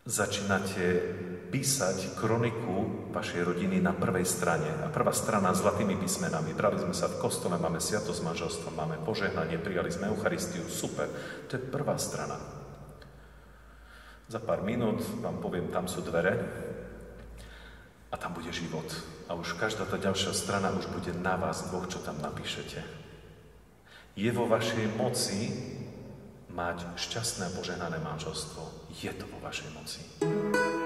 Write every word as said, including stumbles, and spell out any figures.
začínate písať kroniku vašej rodiny na prvej strane. A prvá strana zlatými písmenami. Brali sme sa v kostole, máme sviatosť manželstva, máme požehnanie, prijali sme Eucharistiu, super. To je prvá strana. Za pár minút vám poviem, tam sú dvere a tam bude život. A už každá tá ďalšia strana už bude na vás dvoch, čo tam napíšete. Je vo vašej moci mať šťastné a požehnané manželstvo. Je to vo vašej moci.